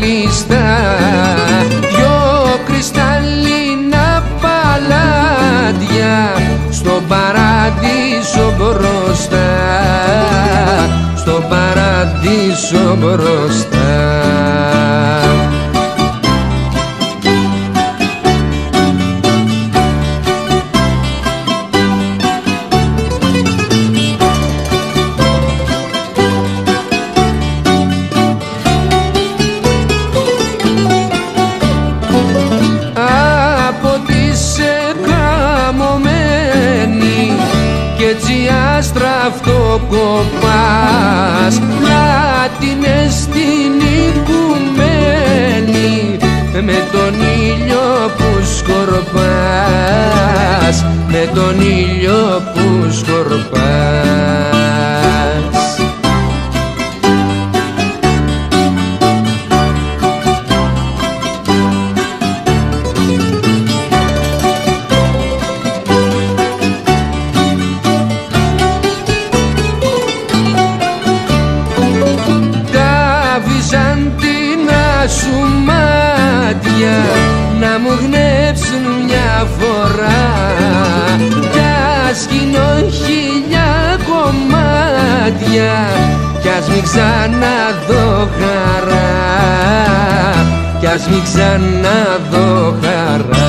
κλειστά, δυο κρυσταλλίνα παλάτια στον παράδεισο μπροστά, στον παράδεισο μπροστά. Κι έτσι άστραφτο κοπάς, πλάτινες στην οικουμένη, με τον ήλιο που σκορπάς, με τον ήλιο που σκορπάς. Σου μάτια να μου γνέψουν μια φορά, κι ας γίνω χίλια κομμάτια, κι ας μην ξαναδώ χαρά, κι ας μην ξαναδώ χαρά.